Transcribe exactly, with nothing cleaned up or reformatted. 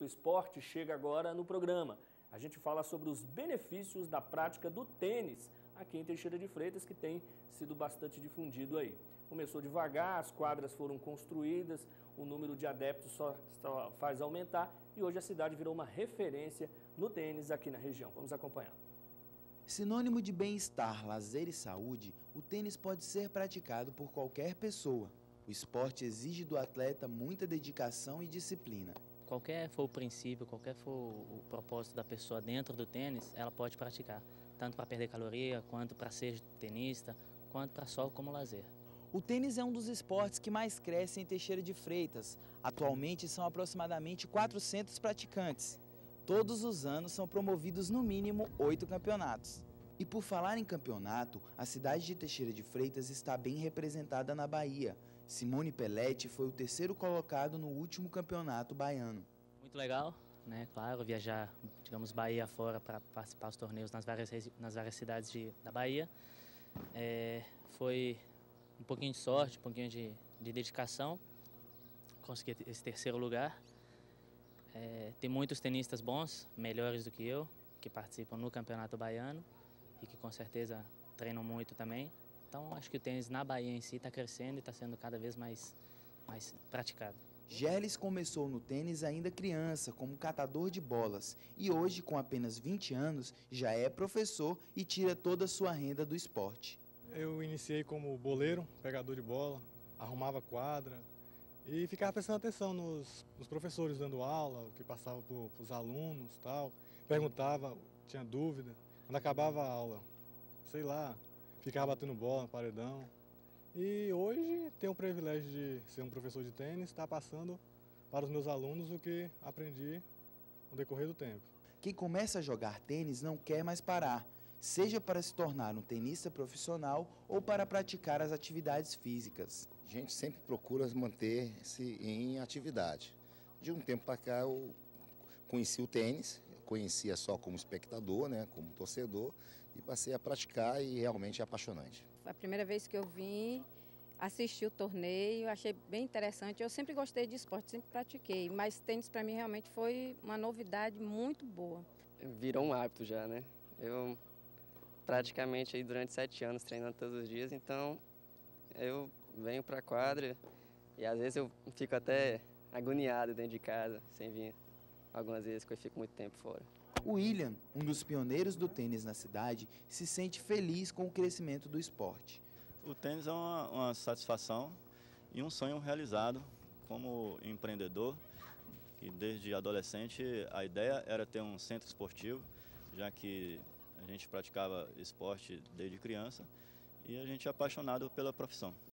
do esporte chega agora no programa. A gente fala sobre os benefícios da prática do tênis aqui em Teixeira de Freitas, que tem sido bastante difundido aí. Começou devagar, as quadras foram construídas, o número de adeptos só, só faz aumentar e hoje a cidade virou uma referência no tênis aqui na região. Vamos acompanhar. Sinônimo de bem-estar, lazer e saúde, o tênis pode ser praticado por qualquer pessoa. O esporte exige do atleta muita dedicação e disciplina. Qualquer for o princípio, qualquer for o propósito da pessoa dentro do tênis, ela pode praticar, tanto para perder caloria, quanto para ser tenista, quanto para só como lazer. O tênis é um dos esportes que mais cresce em Teixeira de Freitas. Atualmente são aproximadamente quatrocentos praticantes. Todos os anos são promovidos no mínimo oito campeonatos. E por falar em campeonato, a cidade de Teixeira de Freitas está bem representada na Bahia. Simone Pelletti foi o terceiro colocado no último campeonato baiano. Muito legal, né? Claro, viajar, digamos, Bahia fora para participar dos torneios nas várias, nas várias cidades de, da Bahia. É, foi um pouquinho de sorte, um pouquinho de, de dedicação, consegui esse terceiro lugar. É, tem muitos tenistas bons, melhores do que eu, que participam no campeonato baiano e que com certeza treinam muito também. Então acho que o tênis na Bahia em si está crescendo e está sendo cada vez mais, mais praticado. Gerlis começou no tênis ainda criança, como catador de bolas, e hoje, com apenas vinte anos, já é professor e tira toda a sua renda do esporte. Eu iniciei como boleiro, pegador de bola, arrumava quadra e ficava prestando atenção nos, nos professores dando aula, o que passava para os alunos, tal. Perguntava, tinha dúvida. Quando acabava a aula, sei lá, ficava batendo bola no paredão. E hoje tenho o privilégio de ser um professor de tênis, estar passando para os meus alunos o que aprendi no decorrer do tempo. Quem começa a jogar tênis não quer mais parar, seja para se tornar um tenista profissional ou para praticar as atividades físicas. A gente sempre procura manter-se em atividade. De um tempo para cá eu conheci o tênis, conhecia só como espectador, né, como torcedor, e passei a praticar e realmente é apaixonante. A primeira vez que eu vim assistir o torneio, achei bem interessante. Eu sempre gostei de esporte, sempre pratiquei, mas tênis para mim realmente foi uma novidade muito boa. Virou um hábito já, né? Eu praticamente aí durante sete anos treinando todos os dias, então eu venho para a quadra e às vezes eu fico até agoniado dentro de casa, sem vir algumas vezes que eu fico muito tempo fora. O William, um dos pioneiros do tênis na cidade, se sente feliz com o crescimento do esporte. O tênis é uma, uma satisfação e um sonho realizado como empreendedor, que desde adolescente a ideia era ter um centro esportivo, já que a gente praticava esporte desde criança e a gente é apaixonado pela profissão.